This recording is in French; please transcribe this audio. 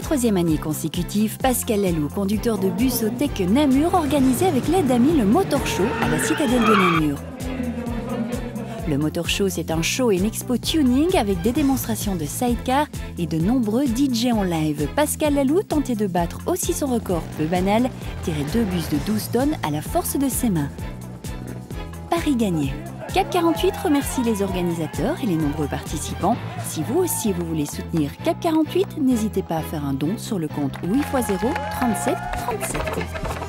la troisième année consécutive, Pascal Lalou, conducteur de bus au Tech Namur, organisait avec l'aide d'amis le Motor Show à la citadelle de Namur. Le Motor Show, c'est un show et une expo tuning avec des démonstrations de sidecar et de nombreux DJ en live. Pascal Lalou tentait de battre aussi son record peu banal, tirer 2 bus de 12 tonnes à la force de ses mains. Paris gagné. Cap 48 remercie les organisateurs et les nombreux participants. Si vous aussi vous voulez soutenir Cap 48, n'hésitez pas à faire un don sur le compte WIFX0 37 37.